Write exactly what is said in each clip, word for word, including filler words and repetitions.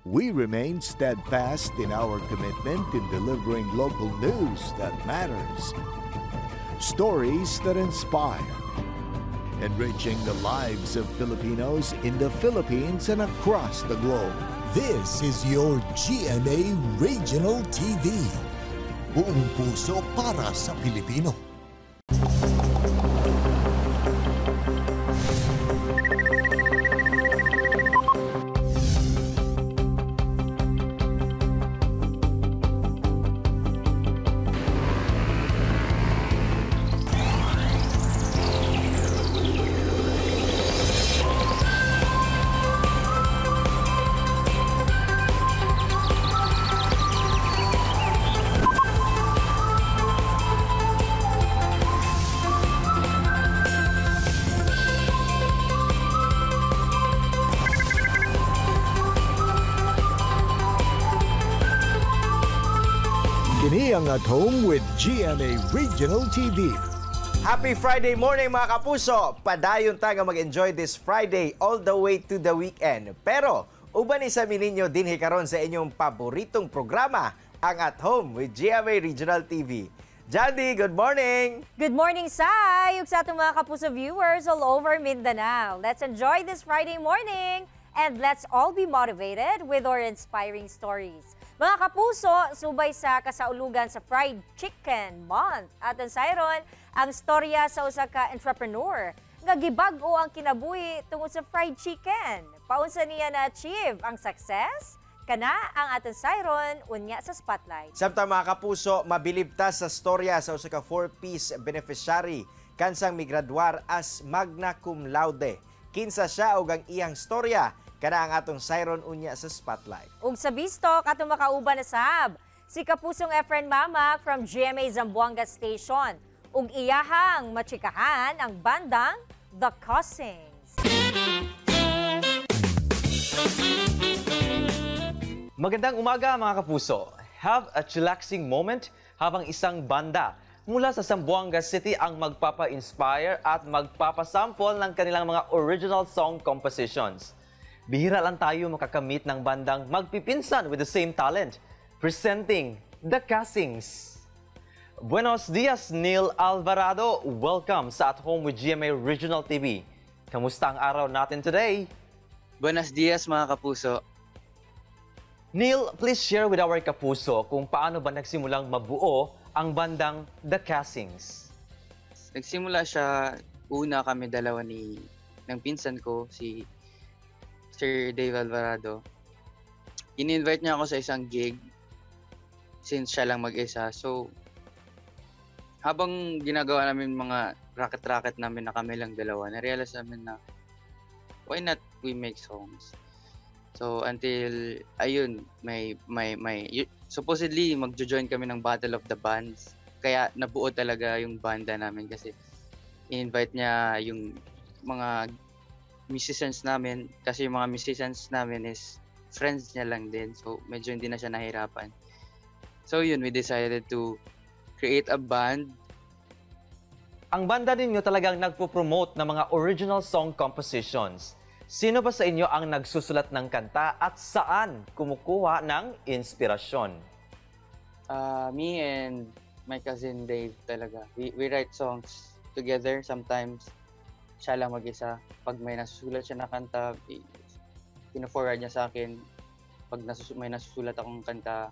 We remain steadfast in our commitment in delivering local news that matters. Stories that inspire. Enriching the lives of Filipinos in the Philippines and across the globe. This is your G M A Regional T V. Buong puso para sa Pilipino. Kini ang At Home with G M A Regional T V. Happy Friday morning mga kapuso! Padayon taga mag-enjoy this Friday all the way to the weekend. Pero, uban isa ninyo din hikaron sa inyong paboritong programa, ang At Home with G M A Regional T V. Jandy, good morning! Good morning, Sai! Ug sa atong mga kapuso viewers all over Mindanao. Let's enjoy this Friday morning and let's all be motivated with our inspiring stories. Mga kapuso, subay sa kasaulugan sa Fried Chicken Month. Aton sayron ang storya sa usa ka entrepreneur nga gibag-o ang kinabuhi tungod sa fried chicken. Paunsa niya na-achieve ang success? Kana ang aton sayron unya sa spotlight. Samtang mga kapuso, mabilib ta sa storya sa usa ka four-piece beneficiary kansang migraduar as magna cum laude. Kinsa siya ug ang iyang storya? Kana ang atong sayron unya sa spotlight. Ug sa bistok atong makauban na sab si kapusong Efren Mamak from G M A Zamboanga Station ug iyahang machikahan ang bandang The Cousins. Magandang umaga mga kapuso. Have a chillaxing moment habang isang banda mula sa Zamboanga City ang magpapa-inspire at magpapasample ng kanilang mga original song compositions. Bihira lang tayo makakamit ng bandang magpipinsan with the same talent. Presenting The Cousins. Buenos dias, Neil Alvarado. Welcome sa At Home with G M A Regional T V. Kamusta ang araw natin today? Buenos dias mga kapuso. Neil, please share with our kapuso kung paano ba nagsimulang mabuo ang bandang The Cousins. Nagsimula siya, una kami dalawa ni ng pinsan ko, si Sir Dave Alvarado. In-invite niya ako sa isang gig since siya lang mag-isa. So, habang ginagawa namin mga racket-racket namin na kami lang dalawa, na-realize namin na why not we make songs? So, until, ayun, may, may, may, supposedly, magjo-join kami ng Battle of the Bands. Kaya nabuo talaga yung banda namin kasi in-invite niya yung mga musicians namin kasi yung mga musicians namin is friends niya lang din, so medyo hindi na siya nahirapan. So yun, we decided to create a band. Ang banda ninyo talagang nagpo-promote ng mga original song compositions. Sino ba sa inyo ang nagsusulat ng kanta at saan kumukuha ng inspirasyon? Uh, me and my cousin Dave talaga. We, we write songs together sometimes. Siya lang mag-isa. Pag may nasusulat siya na kanta, pino-forward niya sa akin. Pag nasus may nasusulat akong kanta,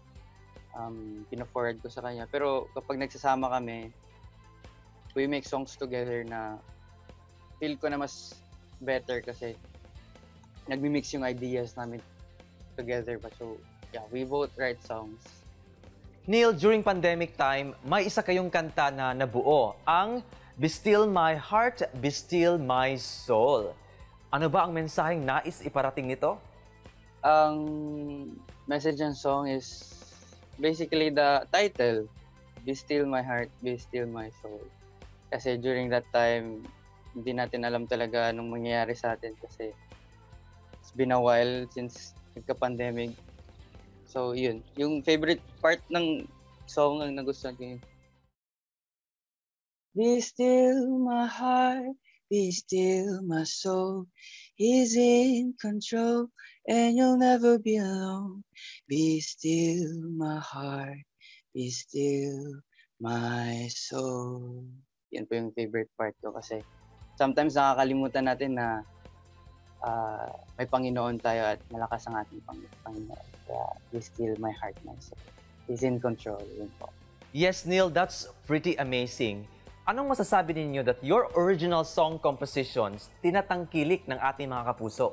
um, pino-forward ko sa kanya. Pero kapag nagsasama kami, we make songs together na feel ko na mas better kasi nagmi-mix yung ideas namin together ba. So, yeah, we both write songs. Neil, during pandemic time, may isa kayong kanta na nabuo, ang Be Still My Heart, Be Still My Soul. Ano ba ang mensaheng nais iparating nito? Ang message ng song is basically the title, Be Still My Heart, Be Still My Soul. Kasi during that time, hindi natin alam talaga anong mangyayari sa atin kasi it's been a while since nagka-pandemic. So yun, yung favorite part ng song ang nagustuhan ko yun. Be still my heart, Be still, my soul is in control, and you'll never be alone. Be still, my heart, be still, my soul. Yan po yung favorite part ko kasi sometimes nakakalimutan natin na uh, may Panginoon tayo at malakas ang ating Pang- Panginoon. Kaya, be still, my heart, my soul. He's in control. Yun po. Yes, Neil, that's pretty amazing. Anong masasabi ninyo that your original song compositions tinatangkilik ng ating mga kapuso?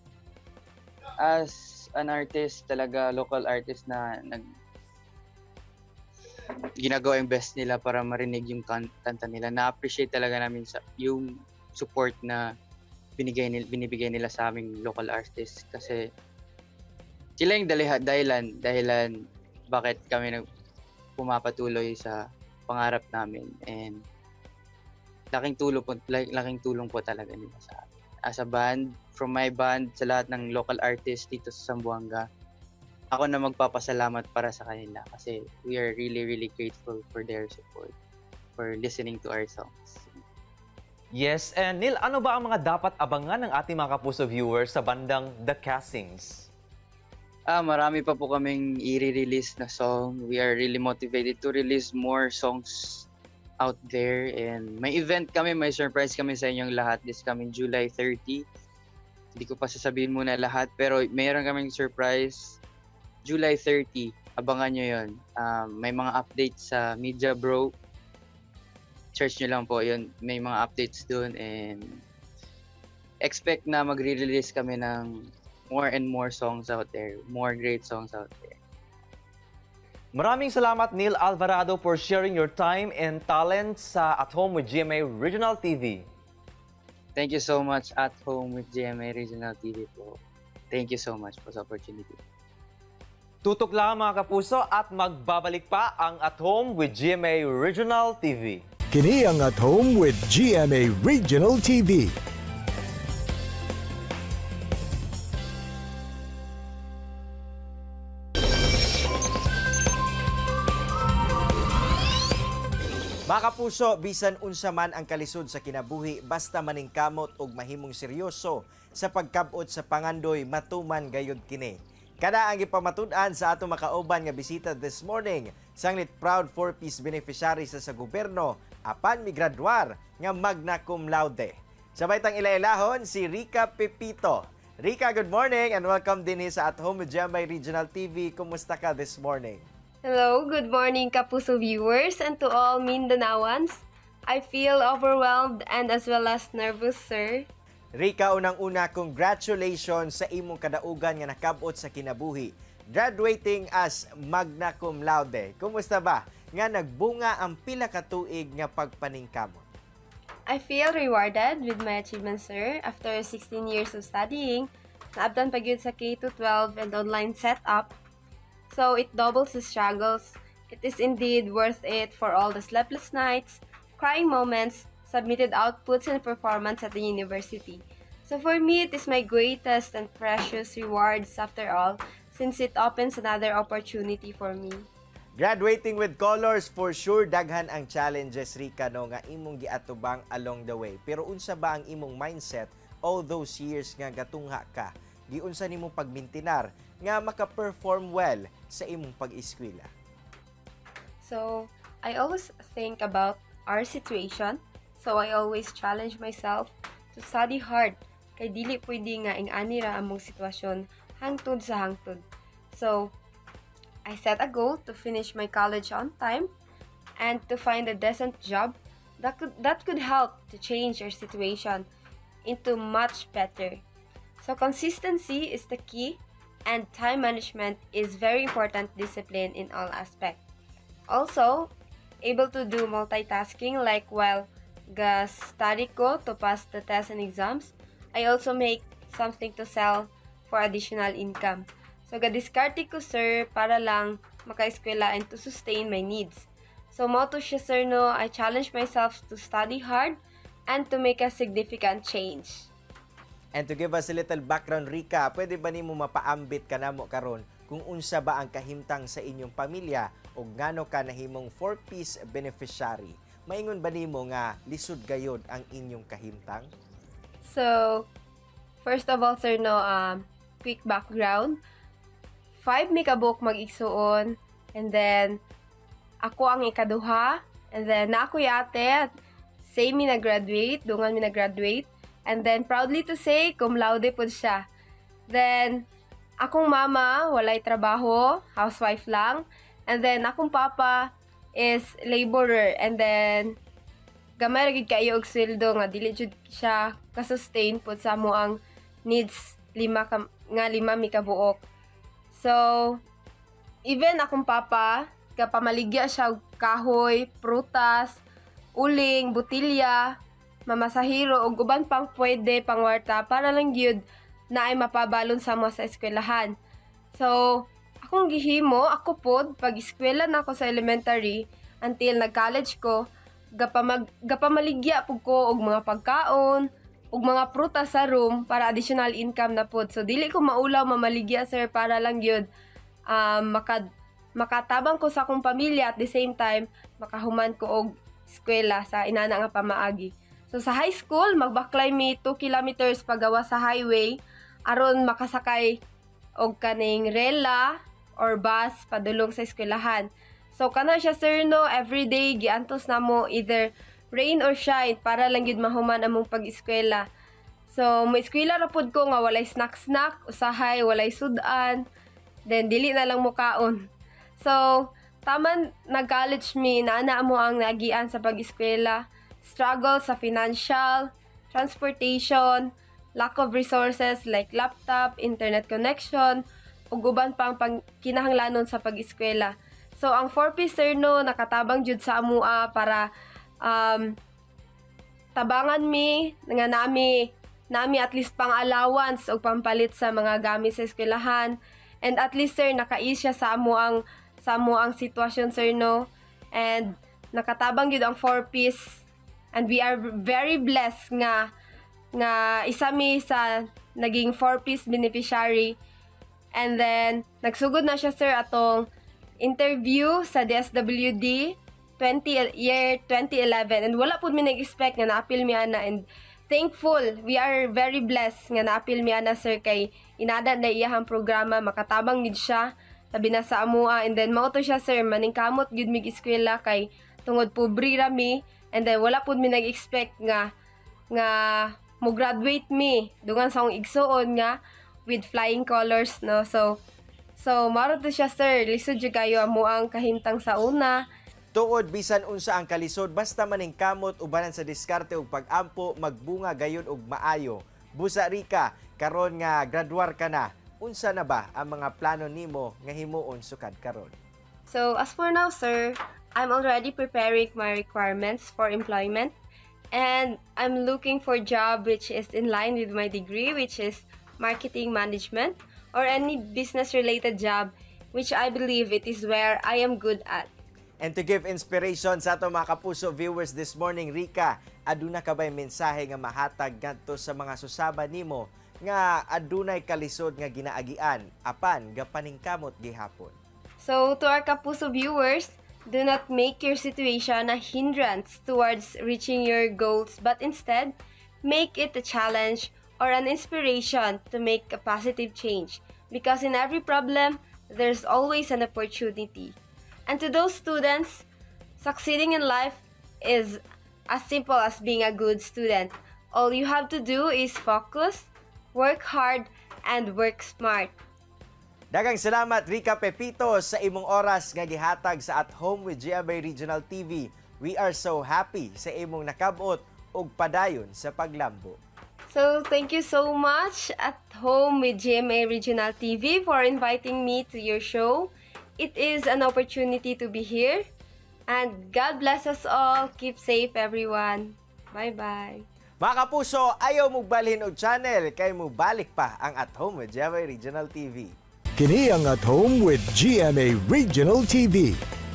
As an artist, talaga local artist na nag ginagawa yung best nila para marinig yung kan- kanta nila. Na-appreciate talaga namin sa yung support na binigay nil- binibigay nila sa aming local artists kasi sila yung daliha, dahilan dahilan bakit kami nag pumapatuloy sa pangarap namin, and laking tulong po, laking tulong po talaga nila sa akin. As a band, from my band, sa lahat ng local artists dito sa Zamboanga, ako na magpapasalamat para sa kanila kasi we are really, really grateful for their support, for listening to our songs. Yes, and Neil, ano ba ang mga dapat abangan ng ating mga kapuso viewers sa bandang The Castings? Ah, marami pa po kaming i-release na song. We are really motivated to release more songs out there, and may event kami, may surprise kami sa inyong lahat this coming July thirtieth. Hindi ko pa sasabihin muna lahat, pero mayroon kaming surprise July thirtieth. Abangan nyo yun. Um, may mga updates sa Media Bro. Search nyo lang po yun. May mga updates dun, and expect na magre-release kami ng more and more songs out there. More great songs out there. Maraming salamat, Neil Alvarado, for sharing your time and talent sa At Home with G M A Regional T V. Thank you so much, At Home with G M A Regional T V po. Thank you so much for the opportunity. Tutok lang mga kapuso at magbabalik pa ang At Home with G M A Regional T V. Kini ang At Home with G M A Regional T V. Mga kapuso, bisan unsa man ang kalisod sa kinabuhi, basta maningkamot og mahimong seryoso sa pagkabot sa pangandoy, matuman gayud kini. Kada ang ipamatud-an sa ato makauban nga bisita this morning, sanglit proud four-piece beneficiary sa sa gobyerno, apan migraduar nga magna cum laude. Sabay tang ilailahon si Rica Pepito. Rica, good morning and welcome din sa At Home with G M A Regional T V. Kumusta ka this morning? Hello, good morning Kapuso viewers and to all Mindanaoans. I feel overwhelmed and as well as nervous, sir. Rica, unang-una, congratulations sa imong kadaugan nga nakabot sa kinabuhi. Graduating as magna cum laude. Kumusta ba nga nagbunga ang pila ka tuig nga pagpaningkamot? I feel rewarded with my achievements, sir. After sixteen years of studying, naabtan pa gyud sa K to twelve and online setup. So it doubles the struggles. It is indeed worth it for all the sleepless nights, crying moments, submitted outputs, and performance at the university. So for me, it is my greatest and precious rewards after all, since it opens another opportunity for me. Graduating with colors, for sure daghan ang challenges, Rica, no, nga imong giatubang along the way. Pero unsa ba ang imong mindset all those years nga gatungha ka? Giunsa nimong pagmintinar nga maka-perform well sa imong pag-eskwela? So, I always think about our situation. So, I always challenge myself to study hard. Kay dili pwede nga ing-ani ra among sitwasyon hangtod sa hangtod. So, I set a goal to finish my college on time and to find a decent job that could, that could help to change our situation into much better. So, consistency is the key. And time management is very important discipline in all aspects. Also, able to do multitasking like while ga study ko to pass the tests and exams, I also make something to sell for additional income. So, ga-discarte ko, sir, para lang maka-eskwela and to sustain my needs. So, mo to siya, sir, no, I challenge myself to study hard and to make a significant change. And to give us a little background, Rica, pwede ba nimo mapaambit ka namo karon kung unsa ba ang kahimtang sa inyong pamilya o ngano ka nahimong four-piece beneficiary? maingon ba nimo nga lisod gayod ang inyong kahimtang? So, first of all, sir, no, um, quick background. Five mi kabuk mag-igsuon, and then ako ang ikaduha, and then na ako yate, same mi na-graduate, dungan mi na-graduate, and then proudly to say, cum laude po siya. Then, akong mama, walay trabaho, housewife lang, and then akong papa is laborer, and then gamay ra gid kayo og sweldo nga dili jud siya ka-sustain pud sa mo ang needs lima ka, nga lima mi ka buok. So even akong papa kapamaligya siya og kahoy, prutas, uling, butilya, mamasahiro ug uban pang pwede pangwarta para lang gyud na ay mapabalon sa mga sa eskwelahan. So akong gihimo ako pod pag eskwela na ako sa elementary until nag-college ko, gapamag gapamaligya pud ko og mga pagkaon ug mga prutas sa room para additional income na pod. So dili ko maulaw mamaligya, sir, para lang gyud um, makad makatabang ko sa akong pamilya at the same time makahuman ko og eskwela sa inana nga pamaagi. So sa high school magbaklay mi two kilometers pagawa sa highway aron makasakay og kaning rela or bus padulong sa eskwelahan. So kana siya, sir, no, everyday giantos namo either rain or shine para lang gyud mahuman among pag-eskwela. So mo eskwela ra pud ko nga walay snack-snack, usahay walay sudan, then dili na lang mo kaon. So taman nag-college mi na ana mo ang nagian sa pag-eskwela, struggle sa financial, transportation, lack of resources like laptop, internet connection, ug uban pang kinahanglanon sa pag-eskwela. So ang four piece, sir, no, nakatabang jud sa amua para um, tabangan mi nga nami nami at least pang allowance o pampalit sa mga gamit sa eskwelahan, and at least, sir, nakaisya sa amo ang sa amo ang sitwasyon, sir, no, and nakatabang jud ang four piece, and we are very blessed nga nga isa mi sa naging four piece beneficiary. And then nagsugod na siya, sir, atong interview sa D S W D twenty year twenty eleven, and wala pud mi nag-expect nga na-appeal mi ana, and thankful, we are very blessed nga na-appeal mi ana, sir, kay inada na iyahang programa, makatabang gid siya tabi na sa amua, and then mao to siya, sir, maningkamot gid mig eskwela kay tungod pobre ra mi, and then wala pud mi nag-expect nga nga mo graduate mi dungan sa akong igsuon nga with flying colors, no. So So, maro to siya, sir. Lisod jud kayo amo ang kahimtang sa una. Tuod bisan unsa ang kalisod, basta maning kamot ubanan sa diskarte ug pag-ampo, magbunga gayon og maayo. Busa, Rika, karon nga graduar ka na, unsa na ba ang mga plano nimo nga himuon sukad karon? So, as for now, sir, I'm already preparing my requirements for employment, and I'm looking for job which is in line with my degree, which is marketing management, or any business-related job which I believe it is where I am good at. And to give inspiration sa ato mga kapuso viewers this morning, Rika, aduna ka ba'y mensahe nga mahatag ngadto sa mga susaba nimo nga adunay kalisod nga ginaagian apan gapaningkamot gihapon? So to our kapuso viewers, do not make your situation a hindrance towards reaching your goals, but instead make it a challenge or an inspiration to make a positive change, because in every problem, there's always an opportunity. And to those students, succeeding in life is as simple as being a good student. All you have to do is focus, work hard, and work smart. Daghang salamat, Rika Pepito, sa imong oras nga gihatag sa At Home with G M A Regional T V. We are so happy sa imong nakabot ug padayon sa paglambo. So, thank you so much, At Home with G M A Regional T V, for inviting me to your show. It is an opportunity to be here. And God bless us all. Keep safe, everyone. Bye-bye. Mga kapuso, ayaw mo balhin og channel, kay mo balik pa ang At Home with G M A Regional T V. Kini ang At Home with G M A Regional T V.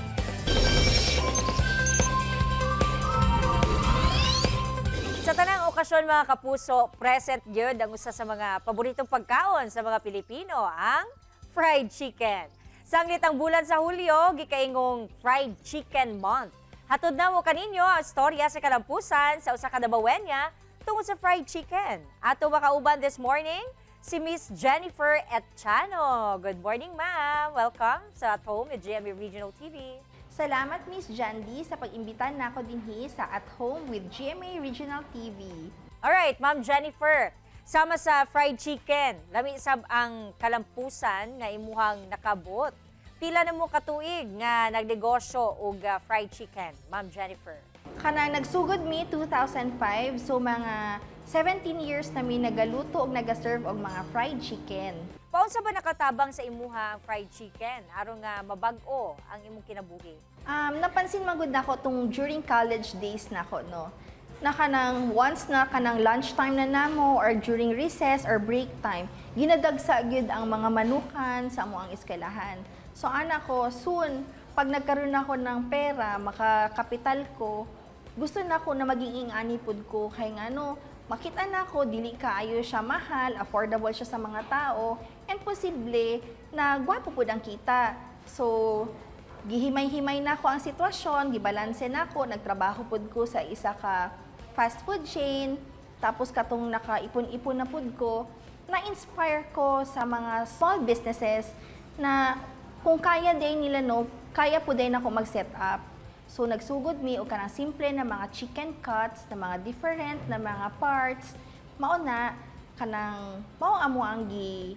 Sa tanang okasyon, mga kapuso, present gyud ang usa sa mga paboritong pagkaon sa mga Pilipino, ang fried chicken. Sanglit ang bulan sa Hulyo, gikaingong Fried Chicken Month. Hatod na mo kaninyo ang storya sa kalampusan sa usa ka Dabawenya tungod sa fried chicken. Ato makauban this morning si Miss Jennifer Etchano. Good morning, ma'am. Welcome sa At Home with G M A Regional T V. Salamat, Miss Jandy, sa pag-imbitan na ako dinhi sa At Home with G M A Regional T V. Alright, Ma'am Jennifer. Sama sa fried chicken, lami sab ang kalampusan nga imuhang nakabot. Pila na mo katuig nga nagnegosyo og uh, fried chicken, Ma'am Jennifer? Kanang nagsugod mi two thousand five, so mga seventeen years na mi nagaluto og nagaserve og mga fried chicken. Paunsa ba nakatabang sa imuha ang fried chicken aron nga mabag-o ang imong kinabuhi? Um, napansin magud nako tung during college days nako, no. Na kanang once na kanang lunchtime na namo or during recess or break time, ginadagsa gyud ang mga manukan sa amo ang eskwelahan. So anak ko, soon, pag nagkaroon ako ng pera, makakapital ko, gusto na ko na maging ingani pud ko. Kaya nga no, makita na ko, dili kaayo siya mahal, affordable siya sa mga tao, and posible na gwapo pud ang kita. So, gihimay-himay na ko ang sitwasyon, gibalanse na ko, nagtrabaho pud ko sa isa ka fast food chain, tapos katong nakaipon-ipon na pud ko, na-inspire ko sa mga small businesses na kung kaya din nila, no, kaya po din ako mag-set up. So, nagsugod mi o kanang simple na mga chicken cuts, na mga different na mga parts. Mauna, kanang, mao amo ang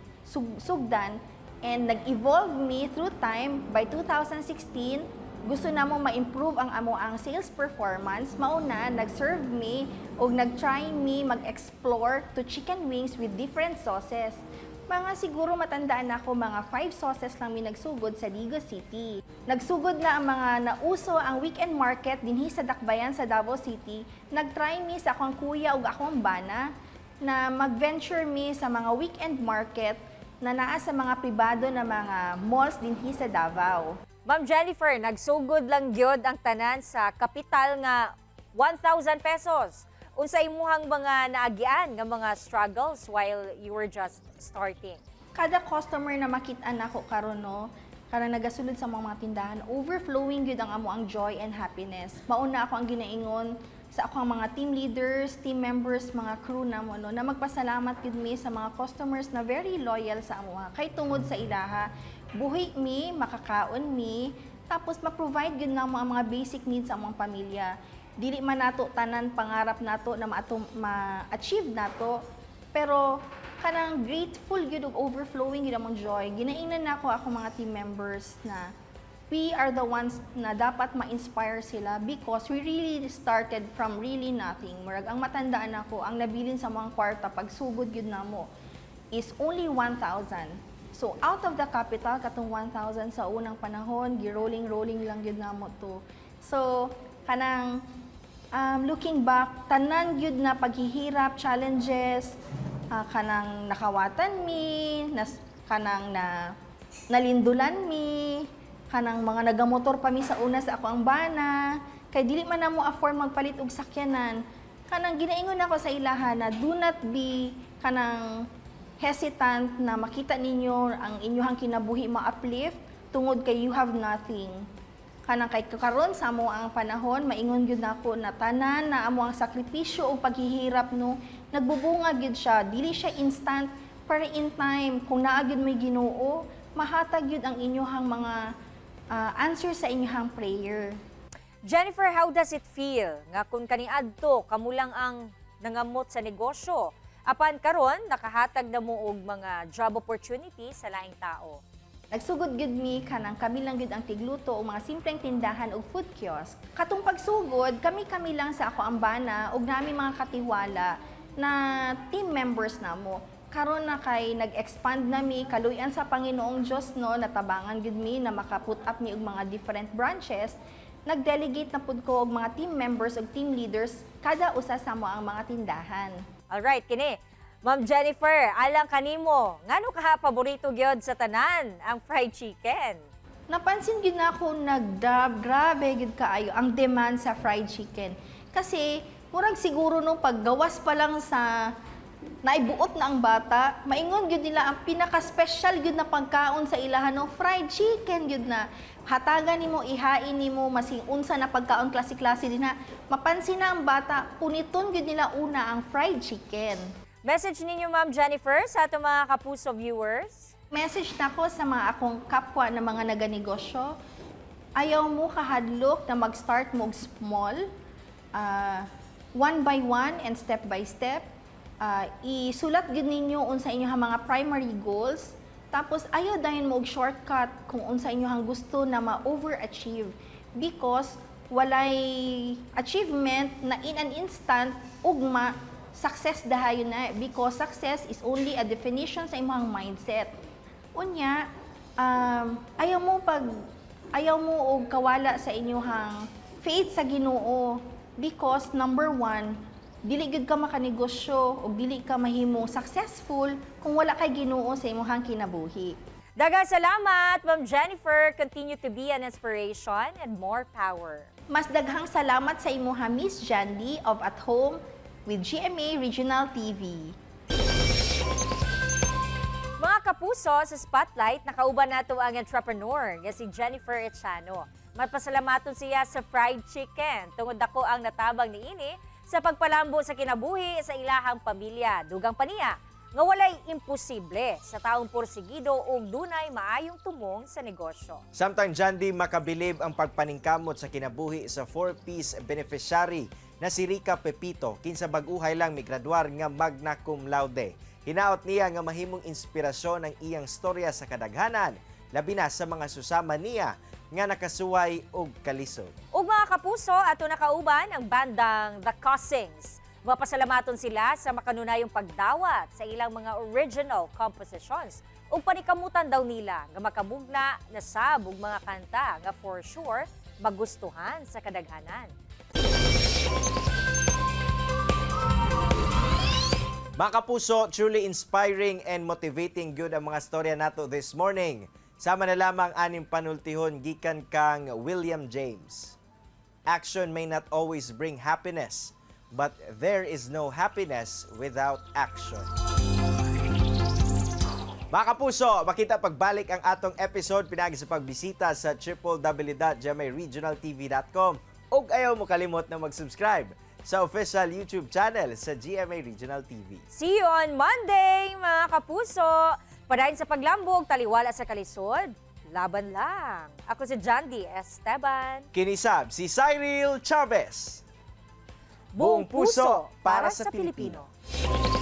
gisugdan. And nag-evolve mi through time. By two thousand sixteen, gusto na mo ma-improve ang amo ang sales performance. Mauna, nag-serve mi o nag-try mi mag-explore to chicken wings with different sauces. Mga siguro matandaan ako, mga five sauces lang mi nagsugod sa Ligo City. Nagsugod na ang mga nauso ang weekend market dinhi sa Dakbayan sa Davao City. Nag-try mi sa akong kuya ug akong bana na mag-venture mi sa mga weekend market na naa sa mga pribado na mga malls dinhi sa Davao. Ma'am Jennifer, nagsugod lang gyud ang tanan sa kapital nga one thousand pesos. Unsa imuhang mga naagian nga mga struggles while you were just starting? Kada customer na makita nako karon, no, karang nagasulod sa mga, mga tindahan, overflowing gyud ang amo ang joy and happiness. Mauna ako ang ginaingon sa akong mga team leaders, team members, mga crew na mo, no, na magpasalamat gyud mi sa mga customers na very loyal sa amo. Kay tungod sa ilaha, buhi mi, makakaon mi, tapos ma-provide gyud na mo ang mga basic needs sa among pamilya. Dili man nato tanan pangarap nato na ma-achieve nato, pero kanang grateful gyud og overflowing gyud among joy. Ginaingnan nako ako mga team members na we are the ones na dapat ma-inspire sila because we really started from really nothing. Murag ang matandaan nako, ang nabilin sa mga kwarta pag sugod gyud namo is only one thousand. So out of the capital katong one thousand sa unang panahon, gi-rolling-rolling lang gyud namo to. So kanang Um, looking back, tanan gyud na paghihirap, challenges, uh, kanang nakawatan mi, nas, kanang na nalindulan mi, kanang mga nagamotor pa mi sa una sa ako ang bana, kay dili man na mo afford magpalit og sakyanan. Kanang ginaingon ako sa ilaha na do not be kanang hesitant na makita ninyo ang inyong kinabuhi ma-uplift tungod kay you have nothing. Kanang kay karon sa amo ang panahon, maingon gyud nako na tanan na amo ang sakripisyo o paghihirap, no, nagbubunga gyud siya. Dili siya instant, pero in time, kung naa gyud may Ginoo, mahatag gyud ang inyong mga uh, answer sa inyong prayer. Jennifer, how does it feel nga kung kaniadto kamo lang ang nangamot sa negosyo? Apan karon nakahatag na mo og mga job opportunities sa laing tao. Nagsugod gyud mi kanang kami lang gyud ang tigluto o mga simpleng tindahan o food kiosk. Katong pagsugod, kami-kami lang sa ako ang bana ug nami mga katiwala na team members namo. Karon na kay nag-expand nami kaluyan sa Panginoong Dios, no, natabangan gyud mi na maka-put up mi og mga different branches. Nag-delegate na pud ko og mga team members ug team leaders kada usa sa mo ang mga tindahan. All right, kini Ma'am Jennifer, alang kanimo, ngano kaha paborito gyud sa tanan ang fried chicken? Napansin gyud na ako nagdab, grabe gyud kaayo ang demand sa fried chicken. Kasi murag siguro no paggawas pa lang sa naibuot na ang bata, maingon gyud nila ang pinaka-special gyud na pagkaon sa ilahan no, fried chicken gyud na. Hatagan nimo, ihain nimo masing unsa na pagkaon klase-klase din ha. Mapansin na ang bata, puniton gyud nila una ang fried chicken. Message ninyo, Ma'am Jennifer, sa atong mga kapuso viewers. Message na ko sa mga akong kapwa na mga naganegosyo. Ayaw mo kahadlok na mag-start mo og small, uh, one by one and step by step. Uh, isulat gid ninyo unsa inyong mga primary goals, tapos ayaw dayon mo og shortcut kung unsa inyong gusto na ma-overachieve, because walay achievement na in an instant ugma success dahayon na, because success is only a definition sa imong mindset. Unya, um, ayaw mo pag ayaw mo og kawala sa inyong faith sa Ginoo, because number one, dili gud ka makanegosyo o dili ka mahimong successful kung wala kay Ginoo sa imong kinabuhi. Daghang salamat, Ma'am Jennifer. Continue to be an inspiration and more power. Mas daghang salamat sa imuha, Miss Jandy of At Home with G M A Regional T V. Mga kapuso, sa Spotlight, nakauban nato ang entrepreneur nga si Jennifer Echano. Magpasalamaton siya sa fried chicken. Tungod ako ang natabang ni ini sa pagpalambo sa kinabuhi sa ilahang pamilya. Dugang paniya, nga walay imposible sa taong porsigido o dunay maayong tumong sa negosyo. Samtang Jandy makabilib ang pagpaningkamot sa kinabuhi sa four-piece beneficiary na si Rica Pepito, kinsa bag-uhay lang migraduar nga magna cum laude. Hinaot niya nga mahimong inspirasyon ang iyang storya sa kadaghanan, labi na sa mga susama niya nga nakasuway og kalisod. Ug mga kapuso, ato nakauban ang bandang The Cousins. Mapasalamaton sila sa makanunayong pagdawat sa ilang mga original compositions ug panikamutan daw nila nga makabugna na sab og mga kanta nga for sure magustuhan sa kadaghanan. Mga kapuso, truly inspiring and motivating good ang mga storya nato this morning. Sama na lamang aning panultihon gikan kang William James. Action may not always bring happiness, but there is no happiness without action. Mga kapuso, makita pagbalik ang atong episode pinagi sa pagbisita sa w w w dot g m a regional t v dot com ug ayaw mo kalimot na mag-subscribe sa official YouTube channel sa G M A Regional T V. See you on Monday, mga kapuso! Padayon sa paglambog, taliwala sa kalisod, laban lang. Ako si Jandy Esteban. Kinisab si Cyril Chavez. Buong puso para sa Pilipino.